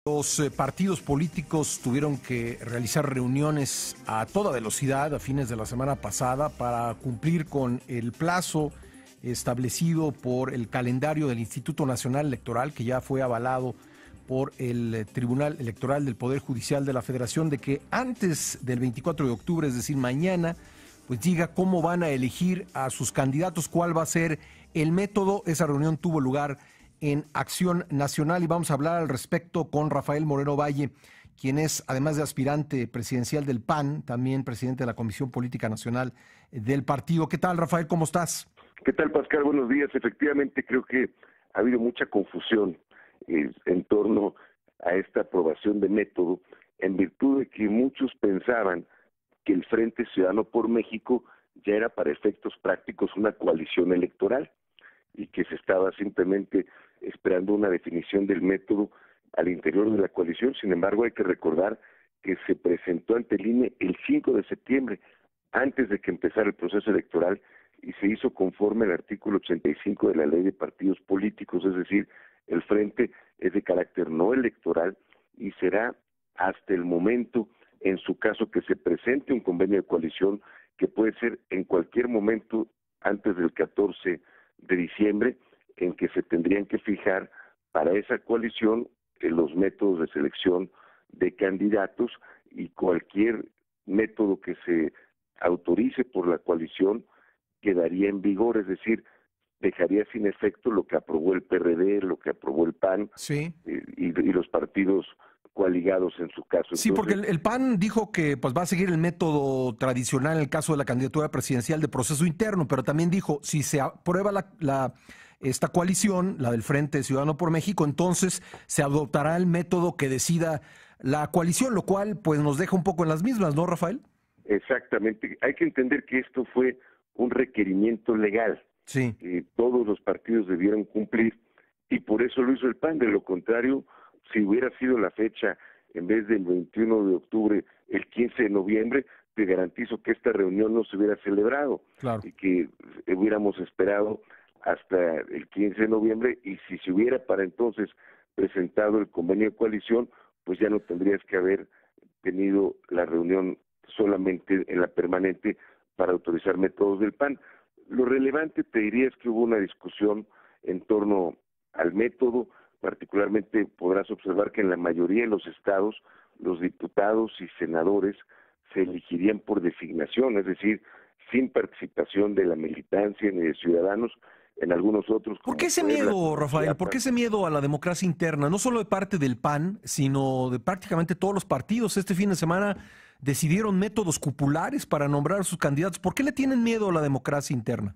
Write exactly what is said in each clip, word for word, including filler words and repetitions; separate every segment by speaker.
Speaker 1: Los eh, partidos políticos tuvieron que realizar reuniones a toda velocidad a fines de la semana pasada para cumplir con el plazo establecido por el calendario del Instituto Nacional Electoral, que ya fue avalado por el eh, Tribunal Electoral del Poder Judicial de la Federación, de que antes del veinticuatro de octubre, es decir, mañana, pues diga cómo van a elegir a sus candidatos, cuál va a ser el método. Esa reunión tuvo lugar en Acción Nacional y vamos a hablar al respecto con Rafael Moreno Valle, quien es, además de aspirante presidencial del P A N, también presidente de la Comisión Política Nacional del partido. ¿Qué tal, Rafael? ¿Cómo estás?
Speaker 2: ¿Qué tal, Pascal? Buenos días. Efectivamente, creo que ha habido mucha confusión eh, en torno a esta aprobación de método, en virtud de que muchos pensaban que el Frente Ciudadano por México ya era para efectos prácticos una coalición electoral y que se estaba simplemente esperando una definición del método al interior de la coalición. Sin embargo, hay que recordar que se presentó ante el I N E el cinco de septiembre, antes de que empezara el proceso electoral, y se hizo conforme al artículo ochenta y cinco de la Ley de Partidos Políticos, es decir, el Frente es de carácter no electoral y será hasta el momento, en su caso, que se presente un convenio de coalición, que puede ser en cualquier momento antes del catorce de diciembre, en que se tendrían que fijar para esa coalición eh, los métodos de selección de candidatos, y cualquier método que se autorice por la coalición quedaría en vigor, es decir, dejaría sin efecto lo que aprobó el P R D, lo que aprobó el P A N,
Speaker 1: Sí.
Speaker 2: eh, y, y los partidos coaligados en su caso.
Speaker 1: Sí,
Speaker 2: Entonces,
Speaker 1: porque el, el P A N dijo que pues va a seguir el método tradicional en el caso de la candidatura presidencial de proceso interno, pero también dijo, si se aprueba la, la esta coalición, la del Frente Ciudadano por México, entonces se adoptará el método que decida la coalición, lo cual pues nos deja un poco en las mismas, ¿no, Rafael?
Speaker 2: exactamente. Hay que entender que esto fue un requerimiento legal
Speaker 1: Sí.
Speaker 2: que todos los partidos debieron cumplir, y por eso lo hizo el P A N. De lo contrario, si hubiera sido la fecha, en vez del veintiuno de octubre, el quince de noviembre, te garantizo que esta reunión no se hubiera celebrado,
Speaker 1: Claro.
Speaker 2: y que hubiéramos esperado hasta el quince de noviembre, y si se hubiera para entonces presentado el convenio de coalición, pues ya no tendrías que haber tenido la reunión solamente en la permanente para autorizar métodos del P A N. Lo relevante, te diría, es que hubo una discusión en torno al método. Particularmente podrás observar que en la mayoría de los estados los diputados y senadores se elegirían por designación, es decir, sin participación de la militancia ni de ciudadanos. En algunos otros...
Speaker 1: ¿Por qué ese miedo, Rafael? ¿Por qué ese miedo a la democracia interna? No solo de parte del P A N, sino de prácticamente todos los partidos. Este fin de semana decidieron métodos cupulares para nombrar a sus candidatos. ¿Por qué le tienen miedo a la democracia interna?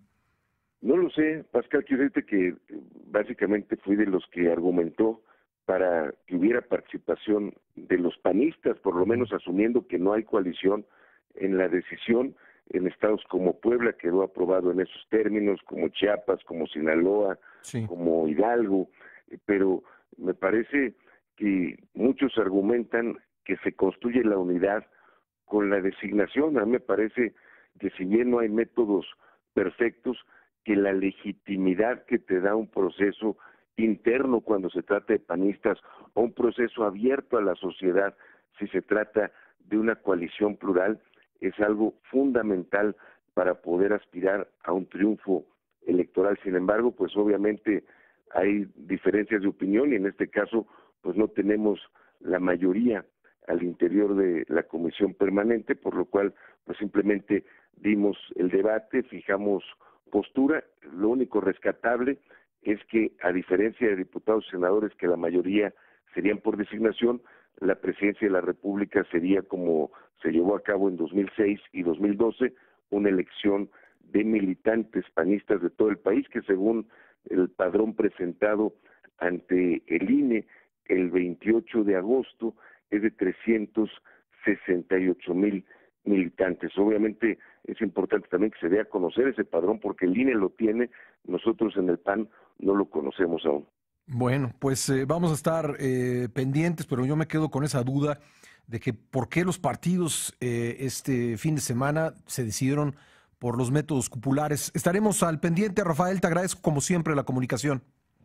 Speaker 2: No lo sé, Pascal. Quiero decirte que básicamente fui de los que argumentó para que hubiera participación de los panistas, por lo menos asumiendo que no hay coalición en la decisión. En estados como Puebla quedó aprobado en esos términos, como Chiapas, como Sinaloa, sí, como Hidalgo, pero me parece que muchos argumentan que se construye la unidad con la designación. A mí me parece que, si bien no hay métodos perfectos, que la legitimidad que te da un proceso interno cuando se trata de panistas, o un proceso abierto a la sociedad si se trata de una coalición plural, es algo fundamental para poder aspirar a un triunfo electoral. Sin embargo, pues obviamente hay diferencias de opinión, y en este caso pues no tenemos la mayoría al interior de la comisión permanente, por lo cual pues simplemente dimos el debate, fijamos postura. Lo único rescatable es que, a diferencia de diputados y senadores, que la mayoría serían por designación, la presidencia de la República sería, como se llevó a cabo en dos mil seis y dos mil doce, una elección de militantes panistas de todo el país, que según el padrón presentado ante el I N E el veintiocho de agosto es de trescientos sesenta y ocho mil militantes. Obviamente es importante también que se dé a conocer ese padrón, porque el I N E lo tiene, nosotros en el P A N no lo conocemos aún.
Speaker 1: Bueno, pues eh, vamos a estar eh, pendientes, pero yo me quedo con esa duda de que por qué los partidos eh, este fin de semana se decidieron por los métodos cupulares. Estaremos al pendiente, Rafael, te agradezco como siempre la comunicación.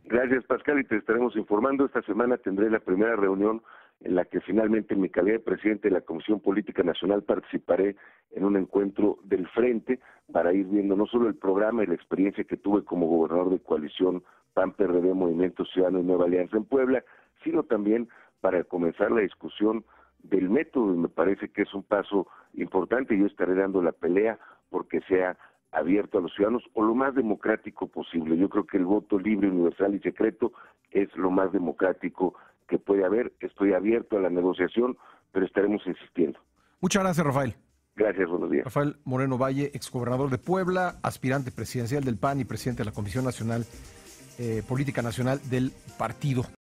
Speaker 2: Gracias, Pascal, y te estaremos informando. Esta semana tendré la primera reunión en la que finalmente, en mi calidad de presidente de la Comisión Política Nacional, participaré en un encuentro del Frente para ir viendo no solo el programa y la experiencia que tuve como gobernador de coalición P A N, P R D, Movimiento Ciudadano y Nueva Alianza en Puebla, sino también para comenzar la discusión del método, y me parece que es un paso importante. Yo estaré dando la pelea porque sea abierto a los ciudadanos o lo más democrático posible. Yo creo que el voto libre, universal y secreto es lo más democrático que puede haber. Estoy abierto a la negociación, pero estaremos insistiendo.
Speaker 1: Muchas gracias, Rafael.
Speaker 2: Gracias, buenos días.
Speaker 1: Rafael Moreno Valle, exgobernador de Puebla, aspirante presidencial del P A N y presidente de la Comisión Nacional, eh, Política Nacional del partido.